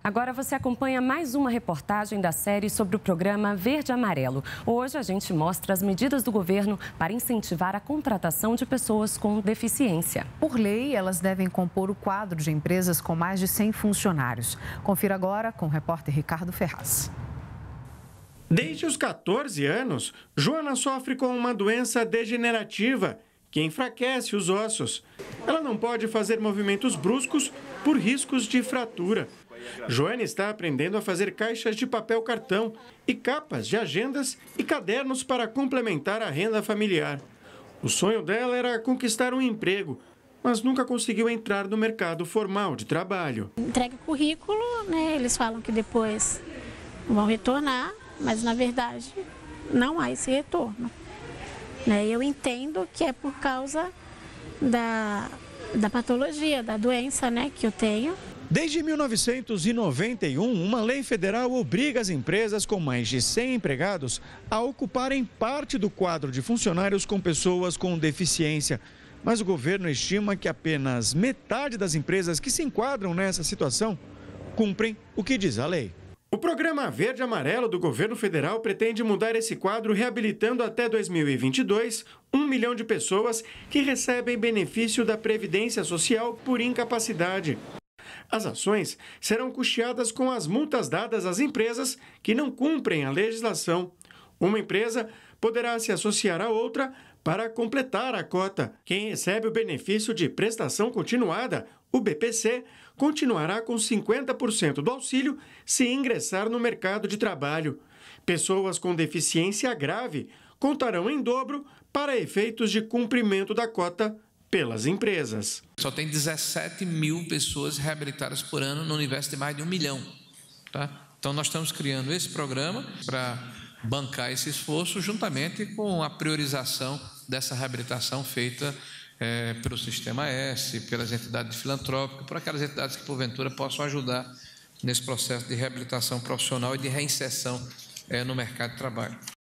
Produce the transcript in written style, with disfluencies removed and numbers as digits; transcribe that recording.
Agora você acompanha mais uma reportagem da série sobre o programa Verde e Amarelo. Hoje a gente mostra as medidas do governo para incentivar a contratação de pessoas com deficiência. Por lei, elas devem compor o quadro de empresas com mais de 100 funcionários. Confira agora com o repórter Ricardo Ferraz. Desde os 14 anos, Joana sofre com uma doença degenerativa que enfraquece os ossos. Ela não pode fazer movimentos bruscos por riscos de fratura. Joana está aprendendo a fazer caixas de papel cartão e capas de agendas e cadernos para complementar a renda familiar. O sonho dela era conquistar um emprego, mas nunca conseguiu entrar no mercado formal de trabalho. Entrega o currículo, né? Eles falam que depois vão retornar, mas na verdade não há esse retorno. Eu entendo que é por causa da patologia, da doença, que eu tenho. Desde 1991, uma lei federal obriga as empresas com mais de 100 empregados a ocuparem parte do quadro de funcionários com pessoas com deficiência. Mas o governo estima que apenas metade das empresas que se enquadram nessa situação cumprem o que diz a lei. O programa Verde e Amarelo do governo federal pretende mudar esse quadro, reabilitando até 2022 1 milhão de pessoas que recebem benefício da Previdência Social por incapacidade. As ações serão custeadas com as multas dadas às empresas que não cumprem a legislação. Uma empresa poderá se associar a outra para completar a cota. Quem recebe o benefício de prestação continuada, o BPC, continuará com 50% do auxílio se ingressar no mercado de trabalho. Pessoas com deficiência grave contarão em dobro para efeitos de cumprimento da cota pelas empresas. Só tem 17 mil pessoas reabilitadas por ano no universo de mais de 1 milhão. Tá? Então nós estamos criando esse programa para bancar esse esforço juntamente com a priorização dessa reabilitação feita pelo Sistema S, pelas entidades filantrópicas, por aquelas entidades que porventura possam ajudar nesse processo de reabilitação profissional e de reinserção no mercado de trabalho.